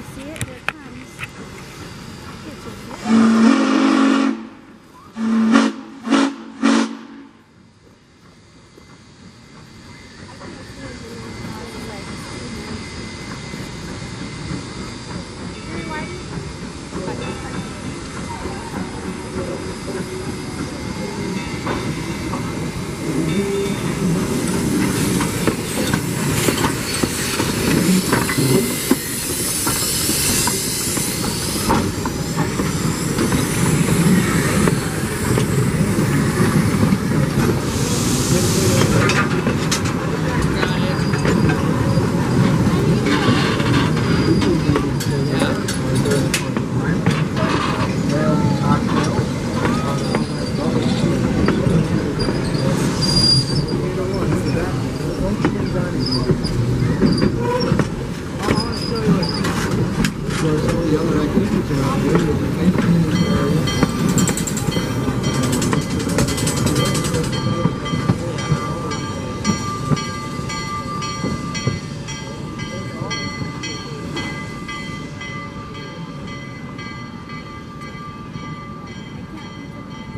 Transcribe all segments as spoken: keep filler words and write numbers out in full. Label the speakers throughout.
Speaker 1: You see it? There it comes. It's a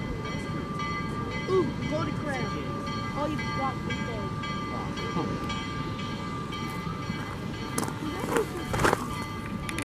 Speaker 1: Ooh, golden crown. Oh, you got me dead.